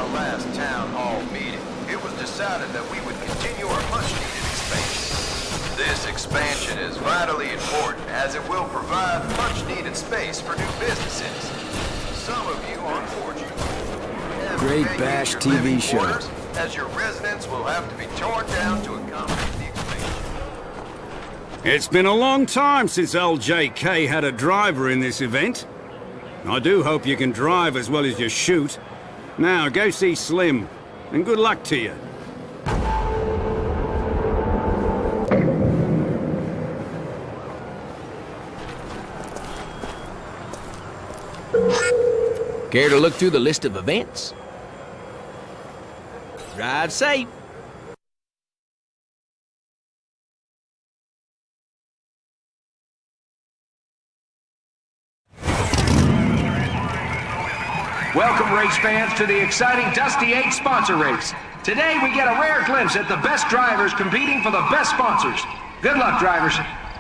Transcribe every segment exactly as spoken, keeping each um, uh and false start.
our last town hall meeting, it was decided that we would continue our much-needed expansion. This expansion is vitally important as it will provide much-needed space for new businesses. Some of you, unfortunately, have Great vacated Bash your T V living show. quarters, as your residence will have to be torn down to accommodate the expansion. It's been a long time since L J K had a driver in this event. I do hope you can drive as well as you shoot. Now, go see Slim, and good luck to you. Care to look through the list of events? Drive safe. Welcome, race fans, to the exciting Dusty eight sponsor race. Today, we get a rare glimpse at the best drivers competing for the best sponsors. Good luck, drivers.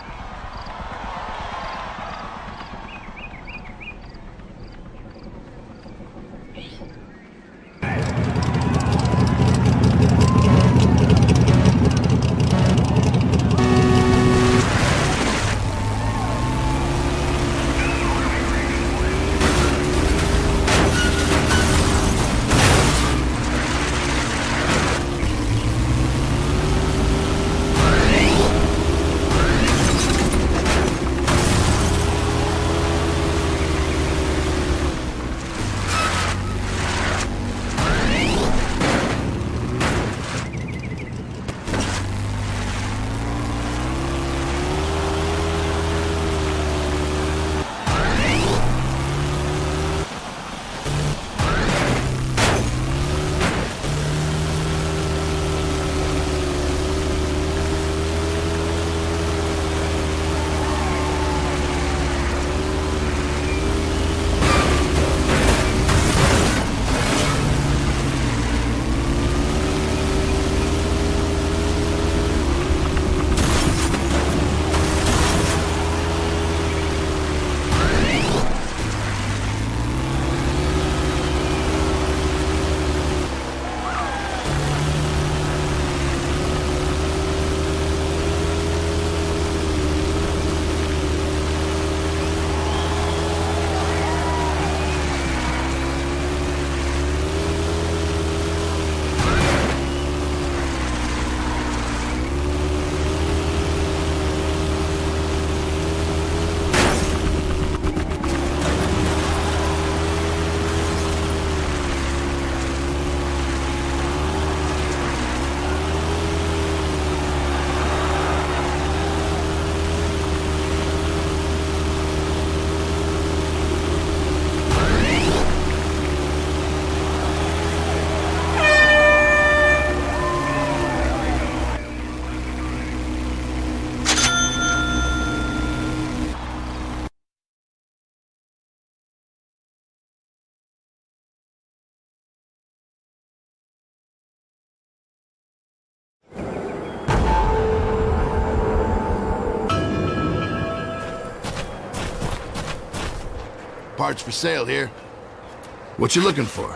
Parts for sale here. What you looking for?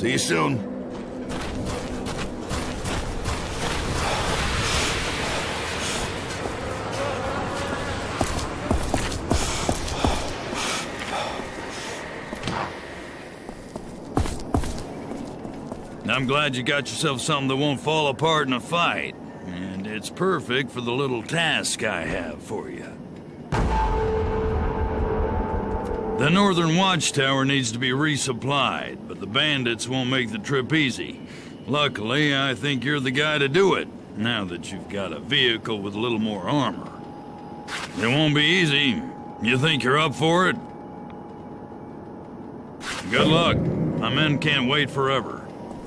See you soon. I'm glad you got yourself something that won't fall apart in a fight. And it's perfect for the little task I have for you. The northern watchtower needs to be resupplied, but the bandits won't make the trip easy. Luckily, I think you're the guy to do it, now that you've got a vehicle with a little more armor. It won't be easy. You think you're up for it? Good luck. My men can't wait forever.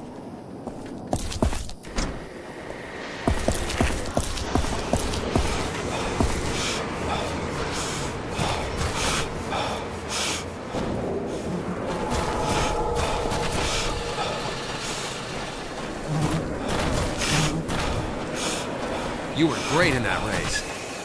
You were great in that race.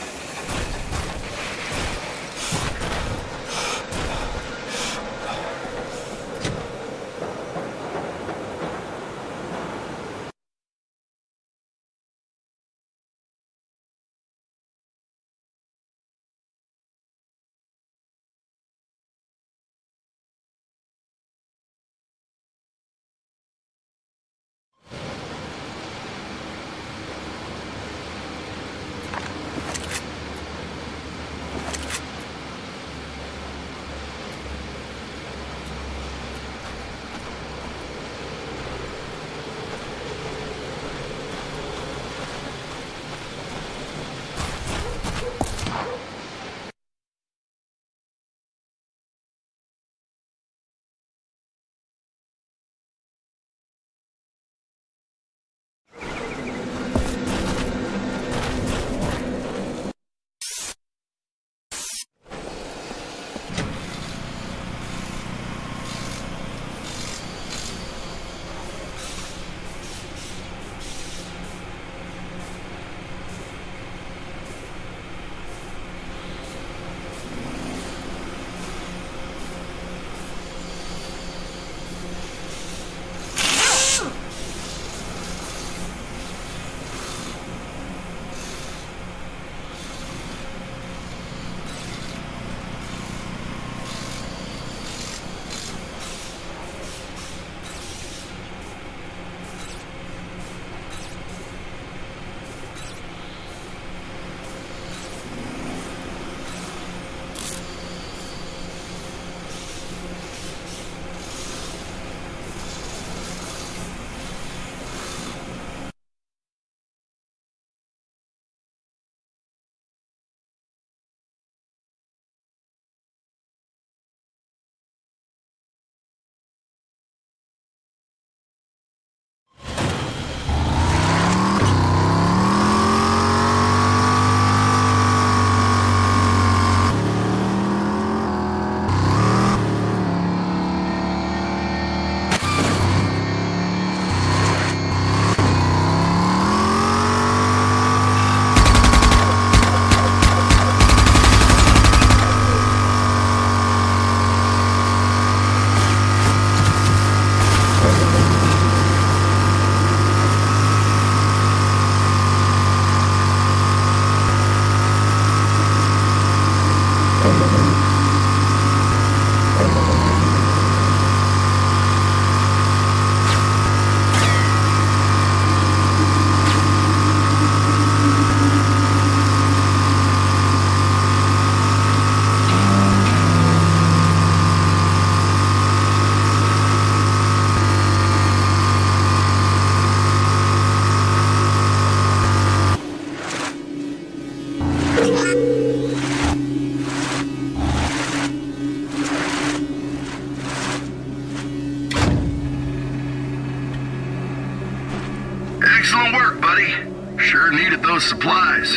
Excellent work, buddy. Sure needed those supplies.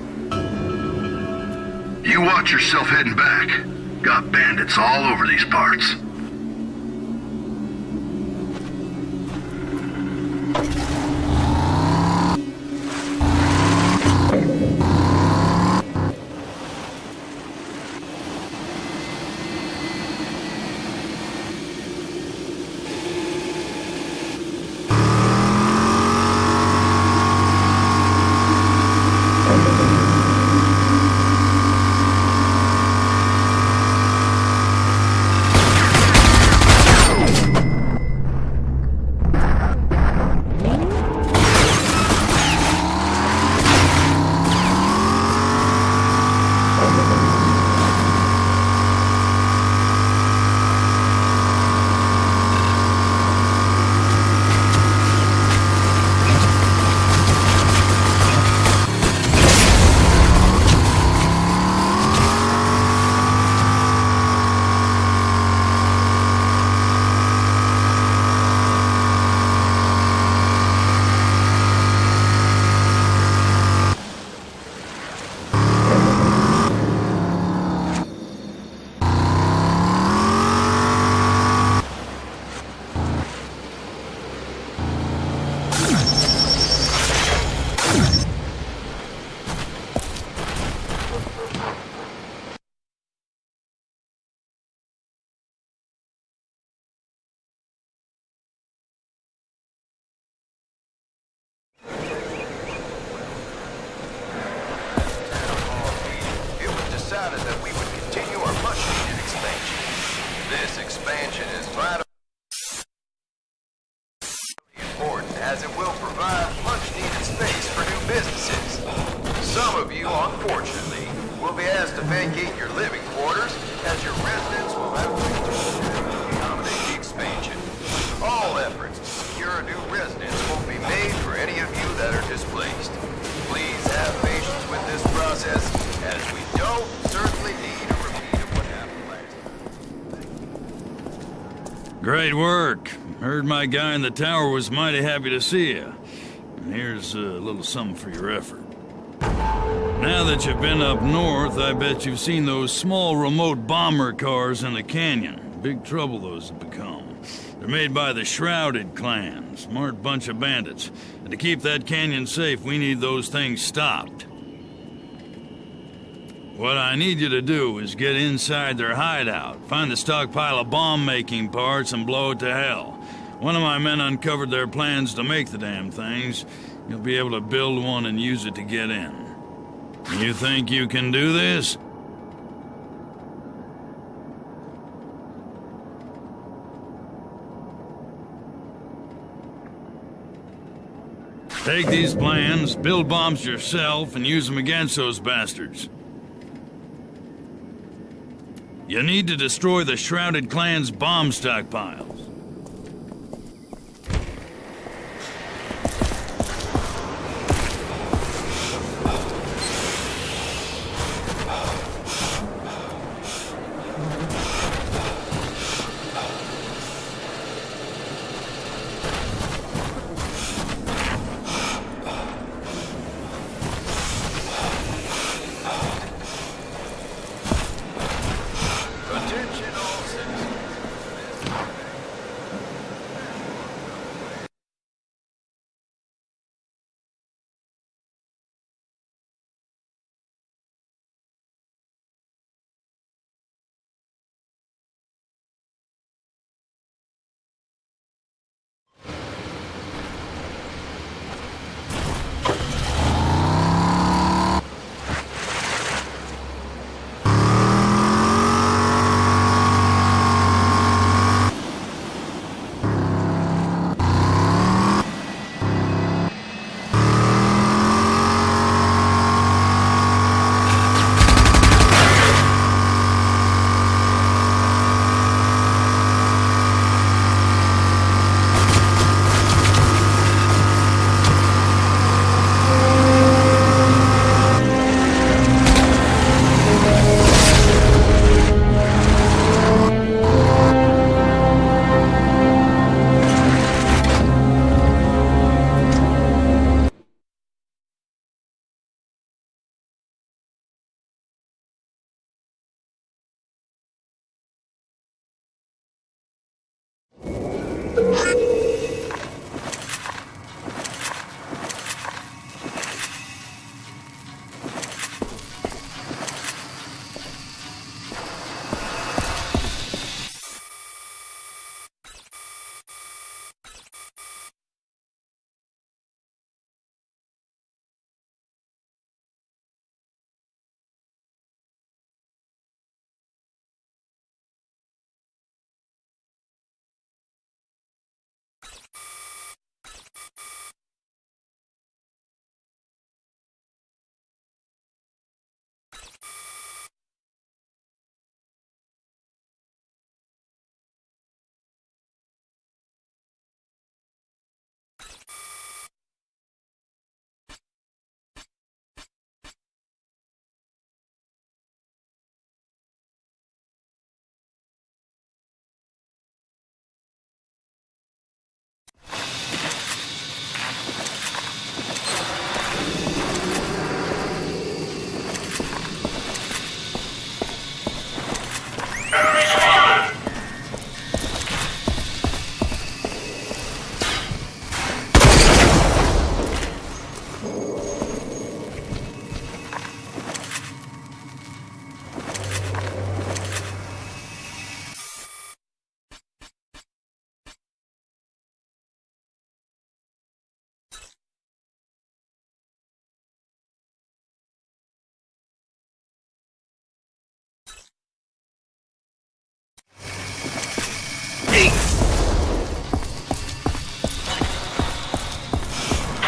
You watch yourself heading back. Got bandits all over these parts. decided that we would continue our much-needed expansion. This expansion is vitally important as it will provide much-needed space for new businesses. Some of you, unfortunately, will be asked to vacate your living quarters as your residents will have to accommodate the expansion. All efforts to secure new residents won't be made for any of you that are displaced. Please have patience with this process, as we don't certainly need a repeat of what happened last time. Great work. Heard my guy in the tower was mighty happy to see you. And here's a little something for your effort. Now that you've been up north, I bet you've seen those small remote bomber cars in the canyon. Big trouble those have become. They're made by the Shrouded clan, smart bunch of bandits. And to keep that canyon safe, we need those things stopped. What I need you to do is get inside their hideout, find the stockpile of bomb-making parts, and blow it to hell. One of my men uncovered their plans to make the damn things. You'll be able to build one and use it to get in. You think you can do this? Take these plans, build bombs yourself, and use them against those bastards. You need to destroy the Shrouded clan's bomb stockpiles.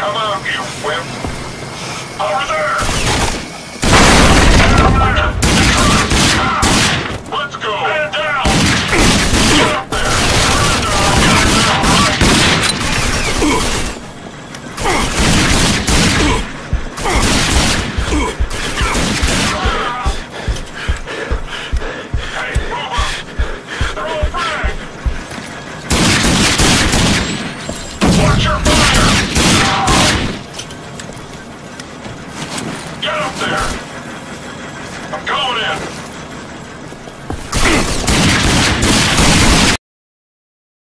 Come out, you wimp. Over there!